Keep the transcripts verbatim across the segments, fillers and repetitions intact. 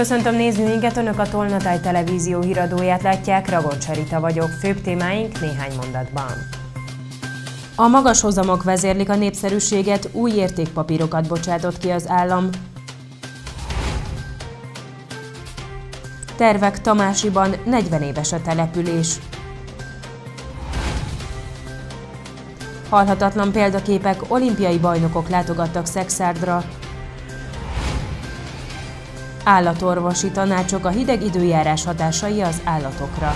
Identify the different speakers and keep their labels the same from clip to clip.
Speaker 1: Köszöntöm nézőinket, Önök a Tolnatáj televízió híradóját látják, Ragoncsa Rita vagyok, főbb témáink néhány mondatban. A magas hozamok vezérlik a népszerűséget, új értékpapírokat bocsátott ki az állam. Tervek Tamásiban, negyven éves a település. Halhatatlan példaképek, olimpiai bajnokok látogattak Szexárdra. Állatorvosi tanácsok, a hideg időjárás hatásai az állatokra.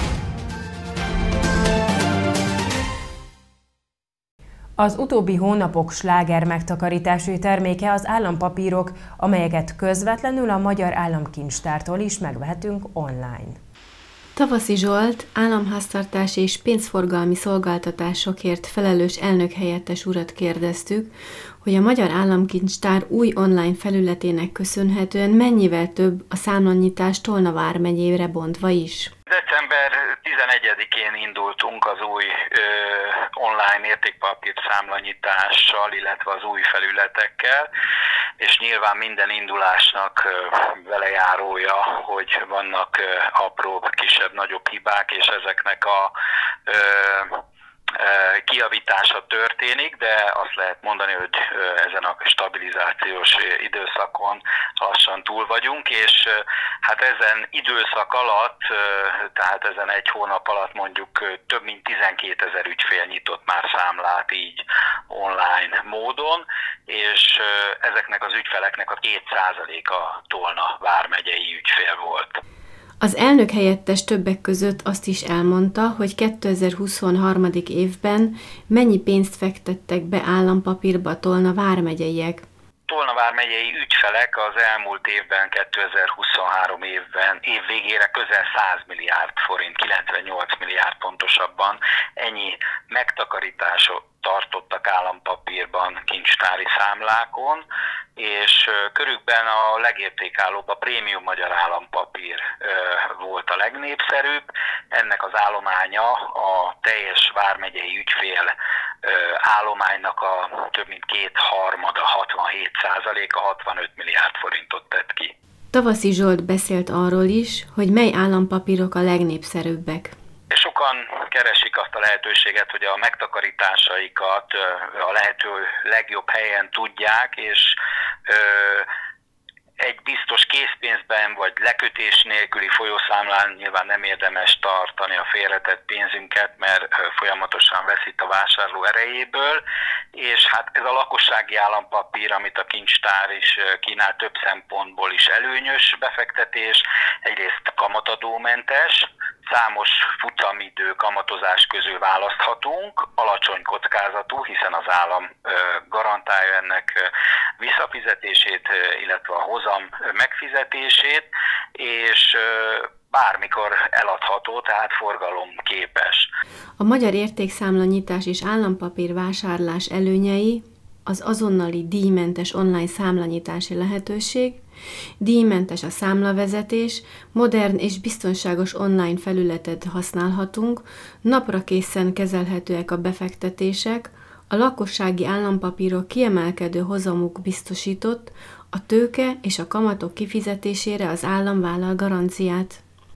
Speaker 1: Az utóbbi hónapok sláger megtakarítási terméke az állampapírok, amelyeket közvetlenül a Magyar Államkincstártól is megvehetünk online.
Speaker 2: Tavaszi Zsolt, államháztartási és pénzforgalmi szolgáltatásokért felelős elnökhelyettes urat kérdeztük, hogy a Magyar Államkincstár új online felületének köszönhetően mennyivel több a számlanyítás Tolna vármegyére bontva is.
Speaker 3: december tizenegyedikén indultunk az új ö, online értékpapír számlanyítással, illetve az új felületekkel, és nyilván minden indulásnak ö, velejárója, hogy vannak ö, apróbb, kisebb, nagyobb hibák, és ezeknek a ö, kijavítása történik, de azt lehet mondani, hogy ezen a stabilizációs időszakon lassan túl vagyunk, és hát ezen időszak alatt, tehát ezen egy hónap alatt mondjuk több mint tizenkétezer ügyfél nyitott már számlát így online módon, és ezeknek az ügyfeleknek a két százaléka Tolna vármegyei ügyfél volt.
Speaker 2: Az elnök helyettes többek között azt is elmondta, hogy kétezer-huszonhárom. évben mennyi pénzt fektettek be állampapírba a Tolna vármegyeiek.
Speaker 3: Tolna vármegyei ügyfelek az elmúlt évben, kétezer-huszonhárom évben, év végére közel száz milliárd forint, kilencvennyolc milliárd pontosabban, ennyi megtakarításot tartottak állampapírban, kincstári számlákon, és körükben a legértékállóbb, a prémium magyar állampapír volt a legnépszerűbb. Ennek az állománya a teljes vármegyei ügyfél állománynak a több mint kétharmada, hatvanhét százaléka, hatvanöt milliárd forintot tett ki.
Speaker 2: Tavaszi Zsolt beszélt arról is, hogy mely állampapírok a legnépszerűbbek.
Speaker 3: Sokan keresik azt a lehetőséget, hogy a megtakarításaikat a lehető legjobb helyen tudják, és egy biztos készpénzben vagy lekötés nélküli folyószámlán nyilván nem érdemes tartani a félretett pénzünket, mert folyamatosan veszít a vásárló erejéből, és hát ez a lakossági állampapír, amit a kincstár is kínál, több szempontból is előnyös befektetés, egyrészt kamatadómentes, számos futamidő, kamatozás közül választhatunk, alacsony kockázatú, hiszen az állam garantálja ennek visszafizetését, illetve a hozam megfizetését, és bármikor eladható, tehát forgalomképes.
Speaker 2: A magyar értékszámlanyítás és állampapír vásárlás előnyei az azonnali díjmentes online számlanyítási lehetőség, díjmentes a számlavezetés, modern és biztonságos online felületet használhatunk, napra készen kezelhetőek a befektetések, a lakossági állampapírok kiemelkedő hozamuk biztosított, a tőke és a kamatok kifizetésére az állam vállal garanciát.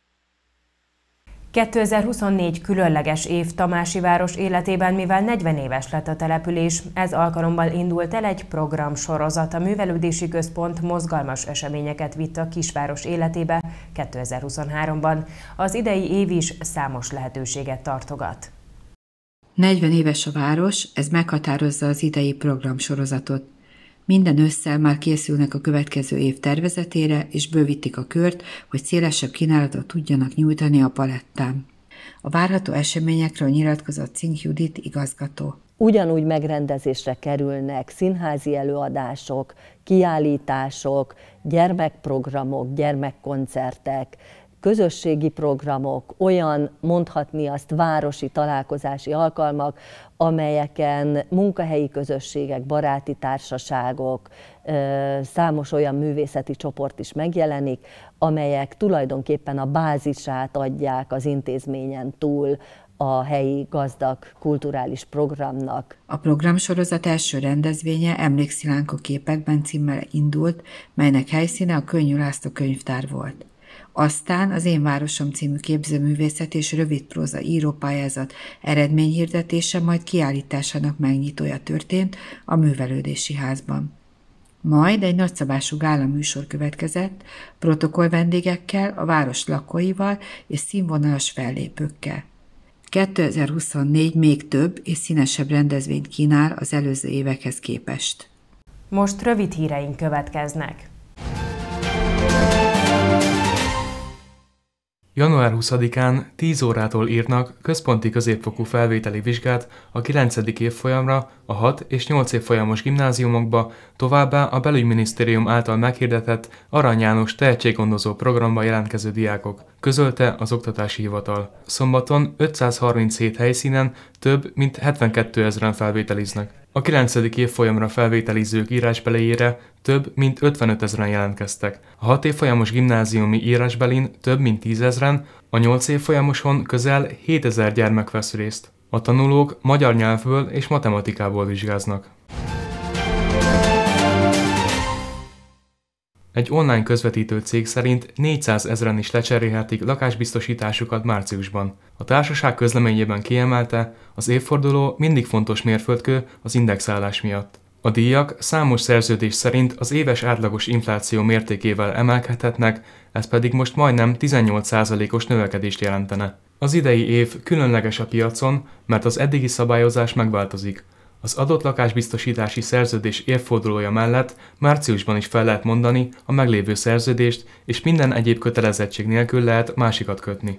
Speaker 1: kétezer-huszonnégy különleges év Tamási város életében, mivel negyven éves lett a település, ez alkalommal indult el egy programsorozat. A Művelődési Központ mozgalmas eseményeket vitt a kisváros életébe kétezer-huszonháromban. Az idei év is számos lehetőséget tartogat.
Speaker 4: negyven éves a város, ez meghatározza az idei programsorozatot. Minden ősszel már készülnek a következő év tervezetére, és bővítik a kört, hogy szélesebb kínálatot tudjanak nyújtani a palettán. A várható eseményekről nyilatkozott Cink Judit igazgató.
Speaker 5: Ugyanúgy megrendezésre kerülnek színházi előadások, kiállítások, gyermekprogramok, gyermekkoncertek, közösségi programok, olyan mondhatni azt városi találkozási alkalmak, amelyeken munkahelyi közösségek, baráti társaságok, számos olyan művészeti csoport is megjelenik, amelyek tulajdonképpen a bázisát adják az intézményen túl a helyi gazdag kulturális programnak.
Speaker 4: A programsorozat első rendezvénye Emlékszilánk a képekben címmel indult, melynek helyszíne a Könnyű László könyvtár volt. Aztán az Én városom című képzőművészet és rövidpróza írópályázat eredményhirdetése, majd kiállításának megnyitója történt a Művelődési Házban. Majd egy nagyszabású gálaműsor következett, protokoll vendégekkel, a város lakóival és színvonalas fellépőkkel. kétezer-huszonnégy még több és színesebb rendezvényt kínál az előző évekhez képest.
Speaker 1: Most rövid híreink következnek.
Speaker 6: január huszadikán tíz órától írnak központi középfokú felvételi vizsgát a kilencedik évfolyamra a hat és nyolc évfolyamos gimnáziumokba, továbbá a Belügyminisztérium által meghirdetett Arany János tehetséggondozó programba jelentkező diákok, közölte az Oktatási Hivatal. Szombaton ötszázharminchét helyszínen több mint hetvenkétezren felvételiznek. A kilencedik évfolyamra felvételizők írásbeliére több mint ötvenötezren jelentkeztek. A hat évfolyamos gimnáziumi írásbelin több mint tízezren, a nyolc évfolyamoson közel hétezer gyermek vesz részt. A tanulók magyar nyelvből és matematikából vizsgáznak. Egy online közvetítő cég szerint négyszázezren is lecserélhetik lakásbiztosításukat márciusban. A társaság közleményében kiemelte, az évforduló mindig fontos mérföldkő az indexálás miatt. A díjak számos szerződés szerint az éves átlagos infláció mértékével emelkedhetnek, ez pedig most majdnem tizennyolc százalékos növekedést jelentene. Az idei év különleges a piacon, mert az eddigi szabályozás megváltozik. Az adott lakásbiztosítási szerződés évfordulója mellett márciusban is fel lehet mondani a meglévő szerződést, és minden egyéb kötelezettség nélkül lehet másikat kötni.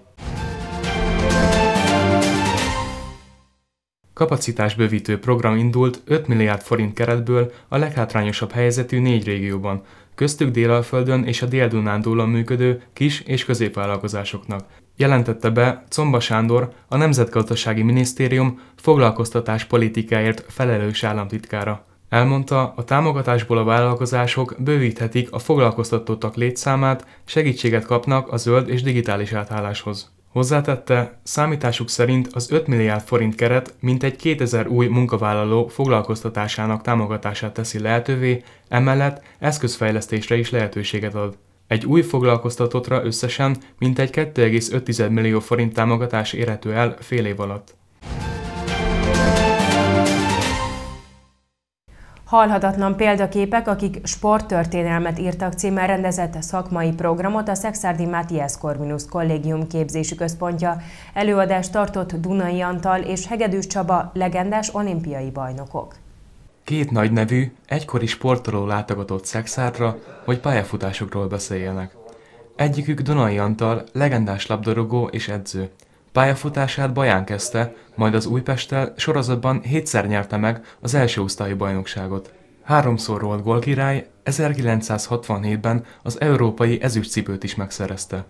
Speaker 6: Kapacitásbővítő program indult öt milliárd forint keretből a leghátrányosabb helyzetű négy régióban, köztük Délalföldön és a Dél-Dunántúlon működő kis- és középvállalkozásoknak. Jelentette be Czomba Sándor, a Nemzetgazdasági Minisztérium foglalkoztatáspolitikáért felelős államtitkára. Elmondta, a támogatásból a vállalkozások bővíthetik a foglalkoztatottak létszámát, segítséget kapnak a zöld és digitális átálláshoz. Hozzátette, számításuk szerint az öt milliárd forint keret mintegy kétezer új munkavállaló foglalkoztatásának támogatását teszi lehetővé, emellett eszközfejlesztésre is lehetőséget ad. Egy új foglalkoztatottra összesen mintegy két egész öt millió forint támogatás érhető el fél év alatt.
Speaker 1: Halhatatlan példaképek, akik sporttörténelmet írtak címmel rendezett szakmai programot a Szekszárdi Matthias Corvinus Kollégium képzési központja előadást tartott Dunai Antal és Hegedűs Csaba, legendás olimpiai bajnokok.
Speaker 6: Két nagy nevű, egykori sportoló látogatott Szekszárdra, hogy pályafutásokról beszéljenek. Egyikük Dunai Antal, legendás labdarúgó és edző. Pályafutását Baján kezdte, majd az Újpesttel sorozatban hétszer nyerte meg az első osztályú bajnokságot. Háromszor volt gólkirály, ezerkilencszázhatvanhétben az európai ezüstcipőt is megszerezte.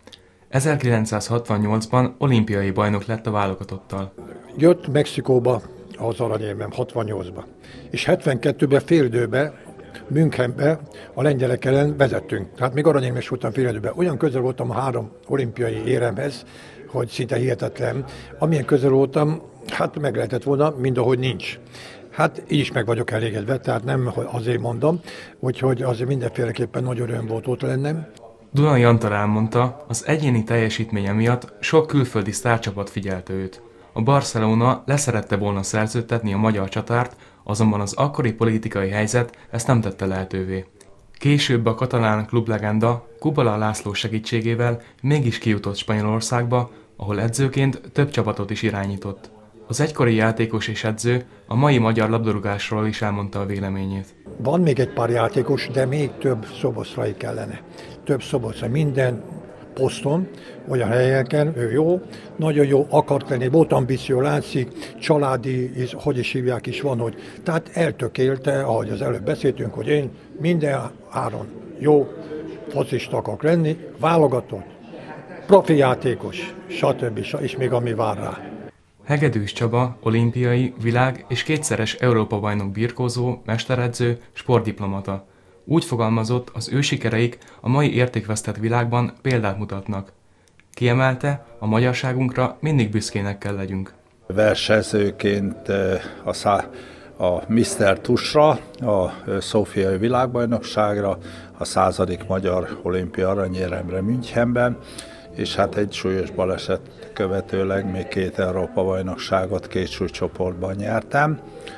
Speaker 6: ezerkilencszázhatvannyolcban olimpiai bajnok lett a válogatottal.
Speaker 7: Jött Mexikóba az aranyérmem, hatvannyolcban, és hetvenkettőben félidőben Münchenbe a lengyelek ellen vezettünk. Hát még aranyérmes voltam félidőben. Olyan közel voltam a három olimpiai éremhez, hogy szinte hihetetlen. Amilyen közel voltam, hát meg lehetett volna, mindahogy nincs. Hát így is meg vagyok elégedve, tehát nem azért mondom, úgyhogy azért mindenféleképpen nagy öröm volt ott lennem.
Speaker 6: Dunai Antal elmondta, az egyéni teljesítménye miatt sok külföldi sztárcsapat figyelte őt. A Barcelona leszerette volna szerződtetni a magyar csatárt, azonban az akkori politikai helyzet ezt nem tette lehetővé. Később a katalán klublegenda Kubala László segítségével mégis kijutott Spanyolországba, ahol edzőként több csapatot is irányított. Az egykori játékos és edző a mai magyar labdarúgásról is elmondta a véleményét.
Speaker 7: Van még egy pár játékos, de még több szoboszlai kellene. Több szoboszlai, minden poszton, olyan helyeken, ő jó, nagyon jó, akart lenni, volt ambíció, látszik, családi, hogy is hívják is van, hogy tehát eltökélte, ahogy az előbb beszéltünk, hogy én minden áron jó focista akarok lenni, válogatott, profi játékos, stb. És még ami vár rá.
Speaker 6: Hegedűs Csaba, olimpiai, világ- és kétszeres Európa-bajnok birkózó, mesteredző, sportdiplomata. Úgy fogalmazott, az ő sikereik a mai értékvesztett világban példát mutatnak. Kiemelte, a magyarságunkra mindig büszkének kell legyünk.
Speaker 8: Versenyzőként a, szá- a miszter Tusra, a szófiai világbajnokságra, a századik magyar olimpia aranyéremre Münchenben, és hát egy súlyos baleset követőleg még két Európa-bajnokságot két súlycsoportban nyertem.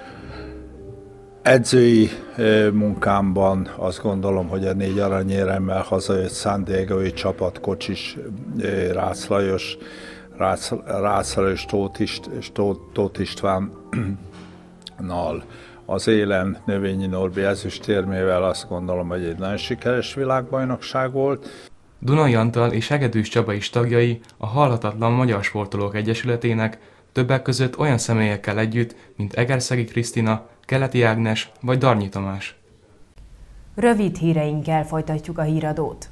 Speaker 8: Edzői munkámban azt gondolom, hogy a négy aranyéremmel hazajött San Diego-i csapat, Kocsis, Rácz Lajos, Rácz, Rácz Lajos, Tóth, Ist, Tóth Istvánnal, az élen Növényi Norbi ezüstérmével azt gondolom, hogy egy nagyon sikeres világbajnokság volt.
Speaker 6: Dunai Antal és Hegedűs Csaba is tagjai a Halhatatlan Magyar Sportolók Egyesületének, többek között olyan személyekkel együtt, mint Egerszegi Krisztina, Keleti Ágnes vagy Darnyi Tamás.
Speaker 1: Rövid híreinkkel folytatjuk a híradót.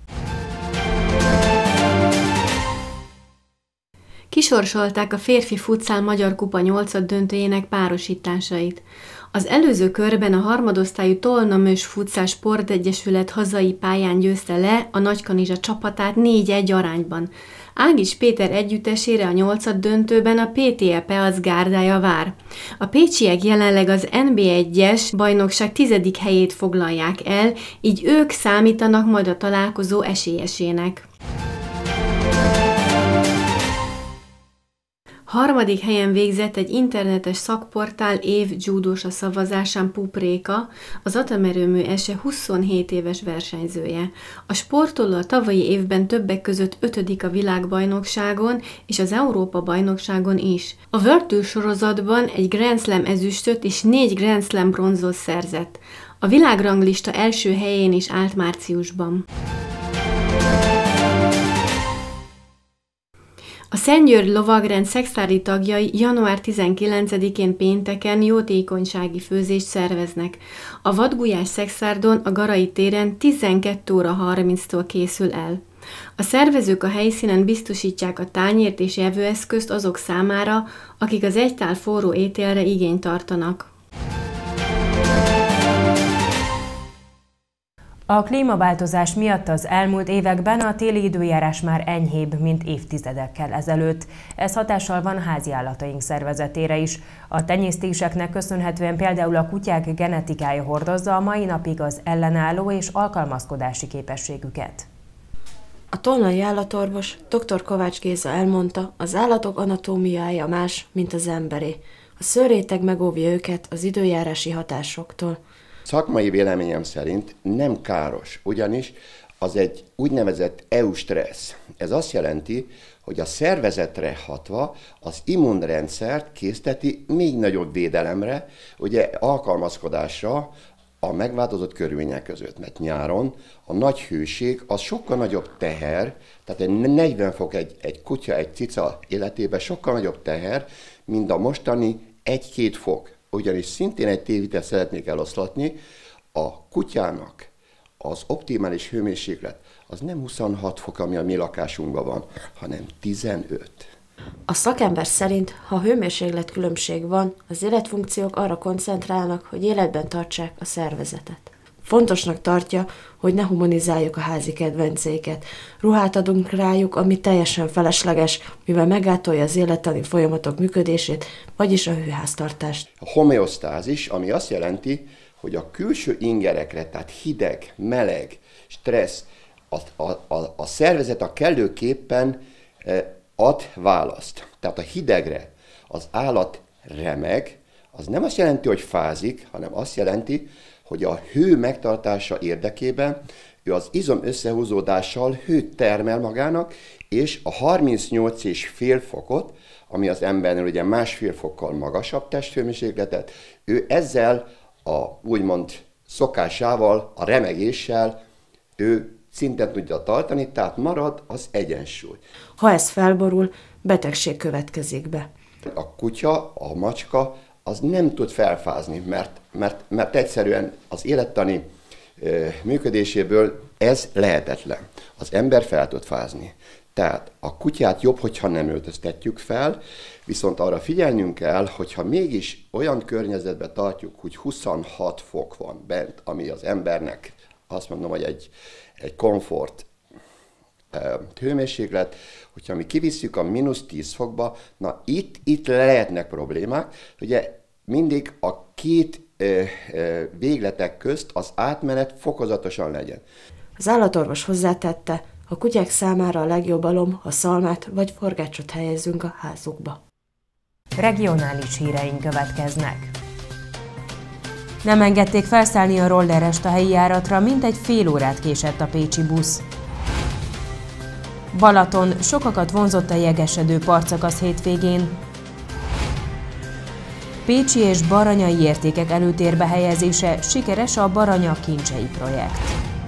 Speaker 2: Kisorsolták a férfi futszál Magyar Kupa nyolcaddöntőjének párosításait. Az előző körben a harmadosztályú Tolnamös Futszál Sportegyesület hazai pályán győzte le a Nagykanizsa csapatát négy egy arányban. Ágis Péter együttesére a nyolcaddöntőben a pé té e Peac gárdája vár. A pécsiek jelenleg az en bé egyes bajnokság tizedik helyét foglalják el, így ők számítanak majd a találkozó esélyesének. Harmadik helyen végzett egy internetes szakportál év judósa szavazásán Pupréka, az atomerőmű ese huszonhét éves versenyzője. A sportoló a tavalyi évben többek között ötödik a világbajnokságon és az Európa-bajnokságon is. A World Tour sorozatban egy Grand Slam ezüstöt és négy Grand Slam bronzot szerzett. A világranglista első helyén is állt márciusban. A Szentgyörgy Lovagrend szexári tagjai január tizenkilencedikén pénteken jótékonysági főzést szerveznek. A vadgulyás szexárdon a Garai téren tizenkét óra harminctól készül el. A szervezők a helyszínen biztosítják a tányért és evőeszközt azok számára, akik az egy tál forró ételre igényt tartanak.
Speaker 1: A klímaváltozás miatt az elmúlt években a téli időjárás már enyhébb, mint évtizedekkel ezelőtt. Ez hatással van háziállataink szervezetére is. A tenyésztéseknek köszönhetően például a kutyák genetikája hordozza a mai napig az ellenálló és alkalmazkodási képességüket.
Speaker 9: A tolnai állatorvos dr. Kovács Géza elmondta, az állatok anatómiája más, mint az emberé. A szőrréteg megóvja őket az időjárási hatásoktól.
Speaker 10: Szakmai véleményem szerint nem káros, ugyanis az egy úgynevezett eustressz. Ez azt jelenti, hogy a szervezetre hatva az immunrendszert készteti még nagyobb védelemre, ugye alkalmazkodásra a megváltozott körülmények között, mert nyáron a nagy hőség az sokkal nagyobb teher, tehát egy negyven fok egy, egy kutya, egy cica életében sokkal nagyobb teher, mint a mostani egy-két fok. Ugyanis szintén egy tévhitet szeretnék eloszlatni, a kutyának az optimális hőmérséklet az nem huszonhat fok, ami a mi lakásunkban van, hanem tizenöt.
Speaker 9: A szakember szerint, ha hőmérséklet különbség van, az életfunkciók arra koncentrálnak, hogy életben tartsák a szervezetet. Fontosnak tartja, hogy ne humanizáljuk a házi kedvencéket. Ruhát adunk rájuk, ami teljesen felesleges, mivel megátolja az élettani folyamatok működését, vagyis a hőháztartást.
Speaker 10: A homeosztázis, ami azt jelenti, hogy a külső ingerekre, tehát hideg, meleg, stressz, a, a, a, a szervezet a kellőképpen ad választ. Tehát a hidegre az állat remeg, az nem azt jelenti, hogy fázik, hanem azt jelenti, hogy a hő megtartása érdekében ő az izom összehúzódással hőt termel magának, és a harmincnyolc egész öt fokot, ami az embernél ugye másfél fokkal magasabb testhőmérsékletet, ő ezzel a úgymond szokásával, a remegéssel ő szinten tudja tartani, tehát marad az egyensúly.
Speaker 9: Ha ez felborul, betegség következik be.
Speaker 10: A kutya, a macska, az nem tud felfázni, mert, mert, mert egyszerűen az élettani ö, működéséből ez lehetetlen. Az ember fel tud fázni. Tehát a kutyát jobb, hogyha nem öltöztetjük fel, viszont arra figyelnünk kell, hogyha mégis olyan környezetben tartjuk, hogy huszonhat fok van bent, ami az embernek, azt mondom, hogy egy, egy komfort hőmérséklet, hogyha mi kivisszük a mínusz tíz fokba, na itt, itt lehetnek problémák. Ugye mindig a két ö, ö, végletek közt az átmenet fokozatosan legyen.
Speaker 9: Az állatorvos hozzátette, a kutyák számára a legjobb alom, ha szalmát vagy forgácsot helyezzünk a házukba.
Speaker 1: Regionális híreink következnek. Nem engedték felszállni a rollerest a helyi járatra, mintegy fél órát késett a pécsi busz. Balaton, sokakat vonzott a jegesedő partszakasz hétvégén. Pécsi és baranyai értékek előtérbe helyezése, sikeres a Baranya kincsei projekt.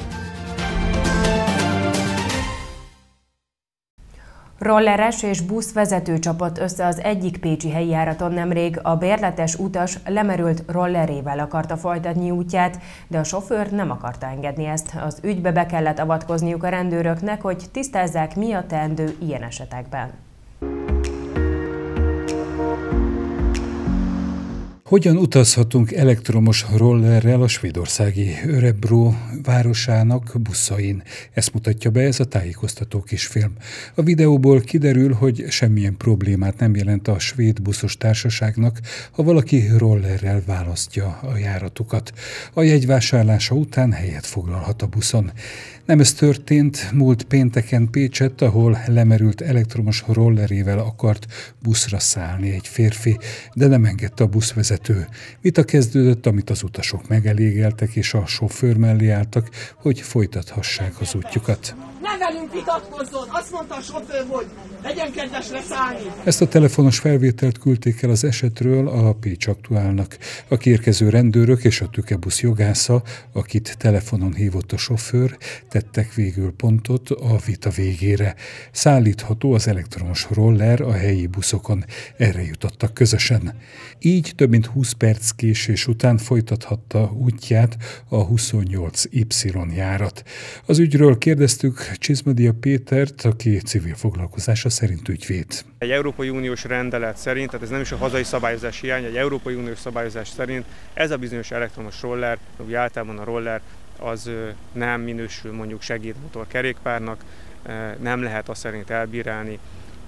Speaker 1: Rolleres és busz vezető csapott össze az egyik pécsi helyi járaton nemrég, a bérletes utas lemerült rollerével akarta folytatni útját, de a sofőr nem akarta engedni ezt. Az ügybe be kellett avatkozniuk a rendőröknek, hogy tisztázzák, mi a teendő ilyen esetekben.
Speaker 11: Hogyan utazhatunk elektromos rollerrel a svédországi Örebro városának buszain? Ezt mutatja be ez a tájékoztató kisfilm. A videóból kiderül, hogy semmilyen problémát nem jelent a svéd buszos társaságnak, ha valaki rollerrel választja a járatukat. A jegyvásárlása után helyet foglalhat a buszon. Nem ez történt múlt pénteken Pécsett, ahol lemerült elektromos rollerével akart buszra szállni egy férfi, de nem engedte a buszvezető. Vita kezdődött, amit az utasok megelégeltek, és a sofőr mellé álltak, hogy folytathassák az útjukat.
Speaker 12: Ne velünk vitatkozzon! Azt mondta a sofőr, hogy legyen kedves leszállni!
Speaker 11: Ezt a telefonos felvételt küldték el az esetről a Pécs Aktuálnak. A kiérkező rendőrök és a tükebusz jogásza, akit telefonon hívott a sofőr, tettek végül pontot a vita végére. Szállítható az elektromos roller a helyi buszokon, erre jutottak közösen. Így több mint húsz perc késés után folytathatta útját a huszonnyolc Y járat. Az ügyről kérdeztük Csizmadia Pétert, aki civil foglalkozása szerint ügyvéd.
Speaker 13: Egy Európai Uniós rendelet szerint, tehát ez nem is a hazai szabályozás hiány, egy Európai Uniós szabályozás szerint ez a bizonyos elektromos roller, ugye általában a roller az nem minősül mondjuk segédmotor kerékpárnak, nem lehet azt szerint elbírálni.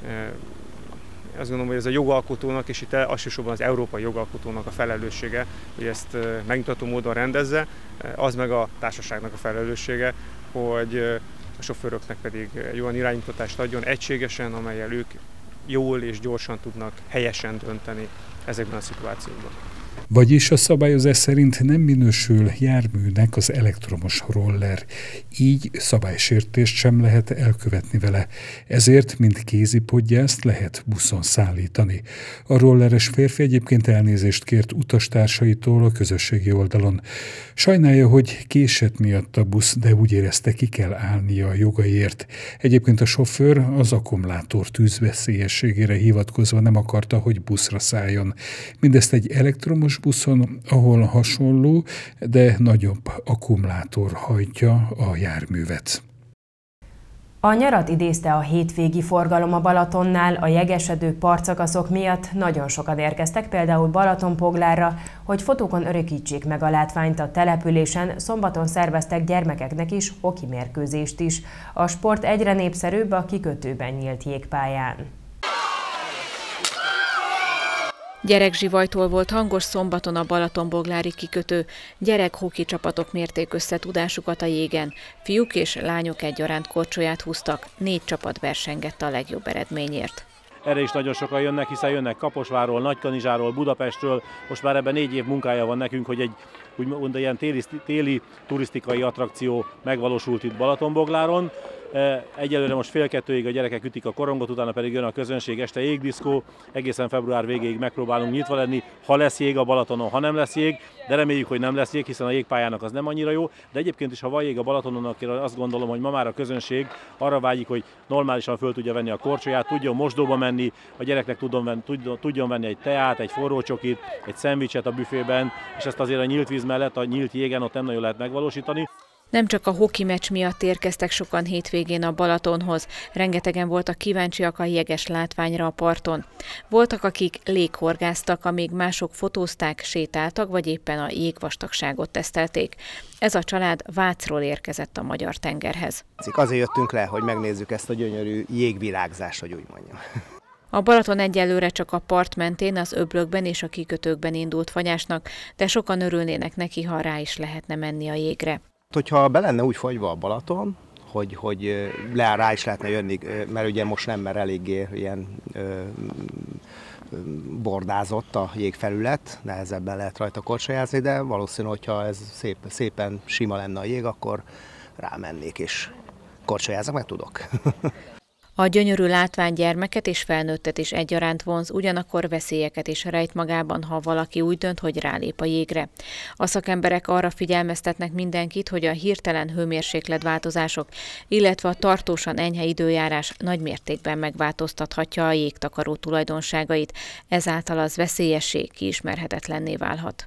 Speaker 13: Azt gondolom, hogy ez a jogalkotónak, és itt elsősorban az európai jogalkotónak a felelőssége, hogy ezt megnyugtató módon rendezze, az meg a társaságnak a felelőssége, hogy a sofőröknek pedig egy olyan iránymutatást adjon egységesen, amellyel ők jól és gyorsan tudnak helyesen dönteni ezekben a szituációkban.
Speaker 11: Vagyis a szabályozás szerint nem minősül járműnek az elektromos roller, így szabálysértést sem lehet elkövetni vele. Ezért, mint kézipodgyászt lehet buszon szállítani. A rolleres férfi egyébként elnézést kért utastársaitól a közösségi oldalon. Sajnálja, hogy késett miatt a busz, de úgy érezte, ki kell állnia a jogaiért. Egyébként a sofőr az akkumulátor tűzveszélyességére hivatkozva nem akarta, hogy buszra szálljon. Mindezt egy elektromos buszon, ahol hasonló, de nagyobb akkumulátor hajtja a járművet.
Speaker 1: A nyarat idézte a hétvégi forgalom a Balatonnál, a jegesedő partszakaszok miatt nagyon sokan érkeztek, például Balatonpoglárra, hogy fotókon örökítsék meg a látványt a településen, szombaton szerveztek gyermekeknek is hokimérkőzést is. A sport egyre népszerűbb a kikötőben nyílt jégpályán.
Speaker 14: Gyerekzsivajtól volt hangos szombaton a Balatonboglári kikötő. Gyerek hoki csapatok mérték össze tudásukat a jégen. Fiúk és lányok egyaránt korcsolyát húztak, négy csapat versengett a legjobb eredményért.
Speaker 15: Erre is nagyon sokan jönnek, hiszen jönnek Kaposvárról, Nagykanizsáról, Budapestről. Most már ebben négy év munkája van nekünk, hogy egy úgymond ilyen téli, téli turisztikai attrakció megvalósult itt Balatonbogláron. Egyelőre most fél kettőig a gyerekek ütik a korongot, utána pedig jön a közönség, este jégdiszkó, egészen február végéig megpróbálunk nyitva lenni, ha lesz jég a Balatonon, ha nem lesz jég, de reméljük, hogy nem lesz jég, hiszen a jégpályának az nem annyira jó, de egyébként is, ha van jég a Balatonon, akkor azt gondolom, hogy ma már a közönség arra vágyik, hogy normálisan föl tudja venni a korcsolyát, tudjon mosdóba menni, a gyereknek tudjon venni, tudjon venni egy teát, egy forró csokit, egy szendvicset a büfében, és ezt azért a nyílt víz mellett, a nyílt jégen ott nem nagyon lehet megvalósítani.
Speaker 14: Nem csak a hoki meccs miatt érkeztek sokan hétvégén a Balatonhoz, rengetegen voltak kíváncsiak a jeges látványra a parton. Voltak, akik léghorgáztak, amíg mások fotózták, sétáltak, vagy éppen a jégvastagságot tesztelték. Ez a család Vácról érkezett a magyar tengerhez.
Speaker 16: Azért jöttünk le, hogy megnézzük ezt a gyönyörű jégvirágzást, hogy úgy mondjam.
Speaker 14: A Balaton egyelőre csak a part mentén, az öblökben és a kikötőkben indult fagyásnak, de sokan örülnének neki, ha rá is lehetne menni a jégre.
Speaker 16: Hogyha be lenne úgy fagyva a Balaton, hogy, hogy le, rá is lehetne jönni, mert ugye most nem, mert eléggé ilyen ö, bordázott a jégfelület, nehezebben lehet rajta korcsolyázni, de valószínű, hogyha ez szép, szépen sima lenne a jég, akkor rámennék és korcsolyázok, mert tudok.
Speaker 14: A gyönyörű látvány gyermeket és felnőttet is egyaránt vonz, ugyanakkor veszélyeket is rejt magában, ha valaki úgy dönt, hogy rálép a jégre. A szakemberek arra figyelmeztetnek mindenkit, hogy a hirtelen hőmérsékletváltozások, illetve a tartósan enyhe időjárás nagy mértékben megváltoztathatja a jégtakaró tulajdonságait, ezáltal az veszélyessé, kiismerhetetlenné válhat.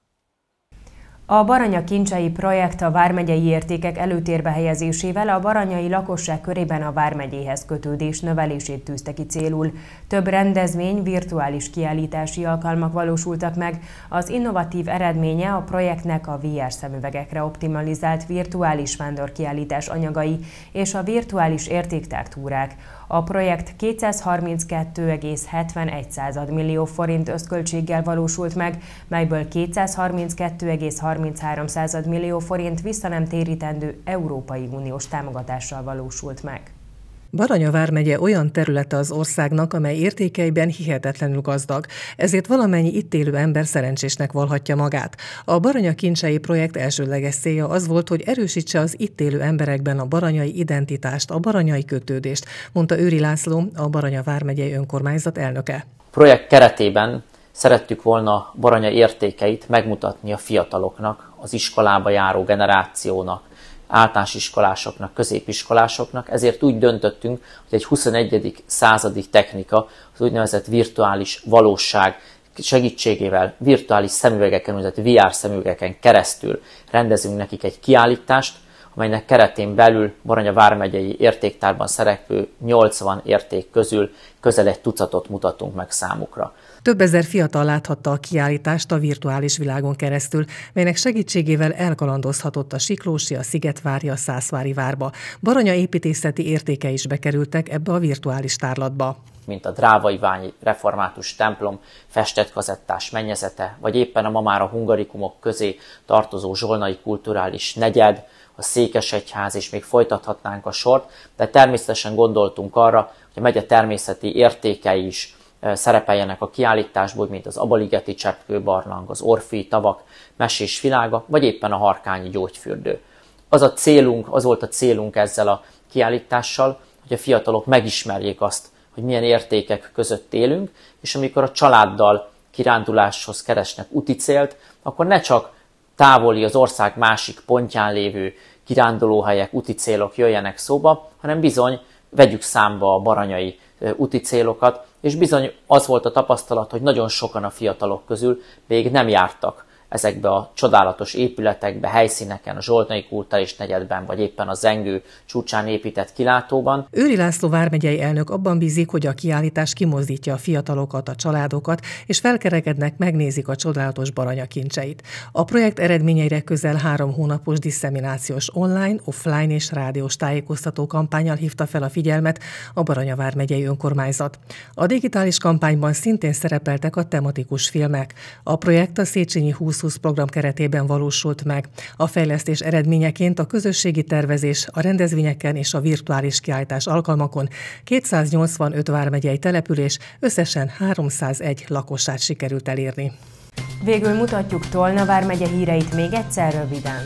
Speaker 1: A Baranya kincsei projekt a vármegyei értékek előtérbe helyezésével a baranyai lakosság körében a vármegyéhez kötődés növelését tűzte ki célul. Több rendezvény, virtuális kiállítási alkalmak valósultak meg. Az innovatív eredménye a projektnek a vé er szemüvegekre optimalizált virtuális vándorkiállítás anyagai és a virtuális értéktártúrák. A projekt kétszázharminckettő egész hetvenegy millió forint összköltséggel valósult meg, melyből kétszázharminckettő egész harminchárom millió forint visszanemtérítendő Európai Uniós támogatással valósult meg.
Speaker 17: Baranya vármegye olyan területe az országnak, amely értékeiben hihetetlenül gazdag, ezért valamennyi itt élő ember szerencsésnek vallhatja magát. A Baranya kincsei projekt elsődleges célja az volt, hogy erősítse az itt élő emberekben a baranyai identitást, a baranyai kötődést, mondta Őri László, a Baranya vármegyei önkormányzat elnöke.
Speaker 18: A projekt keretében szerettük volna Baranya értékeit megmutatni a fiataloknak, az iskolába járó generációnak, általános iskolásoknak, középiskolásoknak, ezért úgy döntöttünk, hogy egy huszonegyedik századi technika, az úgynevezett virtuális valóság segítségével, virtuális szemüvegeken, úgynevezett vé er szemüvegeken keresztül rendezünk nekik egy kiállítást, amelynek keretén belül Baranya vármegyei értéktárban szereplő nyolcvan érték közül közel egy tucatot mutatunk meg számukra.
Speaker 17: Több ezer fiatal láthatta a kiállítást a virtuális világon keresztül, melynek segítségével elkalandozhatott a Siklósi, a Szigetvári, a Szászvári várba. Baranya építészeti értéke is bekerültek ebbe a virtuális tárlatba.
Speaker 18: Mint a Drávaiványi református templom festett kazettás mennyezete, vagy éppen a ma már a hungarikumok közé tartozó zsolnai kulturális negyed, a Székesegyház, és még folytathatnánk a sort, de természetesen gondoltunk arra, hogy a megye természeti értékei is szerepeljenek a kiállításból, mint az Abaligeti cseppkőbarlang, az Orfui tavak mesés világa, vagy éppen a Harkányi gyógyfürdő. Az a célunk, az volt a célunk ezzel a kiállítással, hogy a fiatalok megismerjék azt, hogy milyen értékek között élünk, és amikor a családdal kiránduláshoz keresnek úti célt, akkor ne csak távoli, az ország másik pontján lévő kirándulóhelyek, úti célok jöjjenek szóba, hanem bizony vegyük számba a baranyai úti célokat, és bizony az volt a tapasztalat, hogy nagyon sokan a fiatalok közül még nem jártak ezekbe a csodálatos épületekbe, helyszíneken, a Zsolnai kulturális negyedben, vagy éppen a Zengő csúcsán épített kilátóban.
Speaker 17: Őri László vármegyei elnök abban bízik, hogy a kiállítás kimozdítja a fiatalokat, a családokat, és felkerekednek, megnézik a csodálatos Baranya kincseit. A projekt eredményeire közel három hónapos disszeminációs online, offline és rádiós tájékoztató kampánnyal hívta fel a figyelmet a Baranya vármegyei önkormányzat. A digitális kampányban szintén szerepeltek a tematikus filmek. A projekt a Széchenyi húsz húsz program keretében valósult meg. A fejlesztés eredményeként a közösségi tervezés, a rendezvényeken és a virtuális kiállítás alkalmakon kétszáznyolcvanöt vármegyei település, összesen háromszázegy lakosát sikerült elérni.
Speaker 1: Végül mutatjuk Tolna vármegye híreit még egyszer röviden.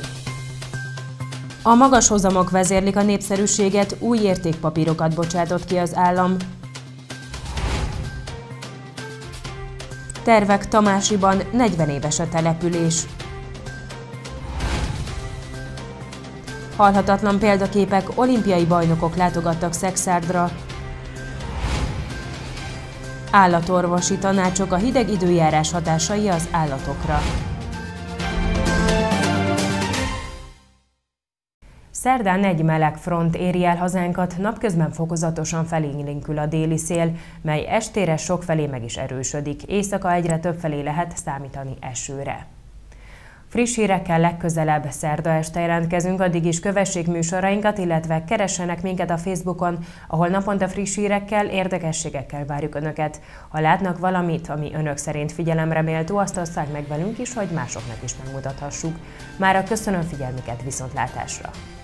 Speaker 1: A magas hozamok vezérlik a népszerűséget, új értékpapírokat bocsátott ki az állam. Tervek Tamásiban, negyven éves a település. Halhatatlan példaképek, olimpiai bajnokok látogattak Szexárdra. Állatorvosi tanácsok, a hideg időjárás hatásai az állatokra. Szerdán egy meleg front éri el hazánkat, napközben fokozatosan felélénkül a déli szél, mely estére sokfelé meg is erősödik, éjszaka egyre többfelé lehet számítani esőre. Friss hírekkel legközelebb szerda este jelentkezünk, addig is kövessék műsorainkat, illetve keressenek minket a Facebookon, ahol naponta friss hírekkel, érdekességekkel várjuk Önöket. Ha látnak valamit, ami Önök szerint figyelemre méltó, azt osszák meg velünk is, hogy másoknak is megmutathassuk. Mára köszönöm figyelmüket, viszontlátásra!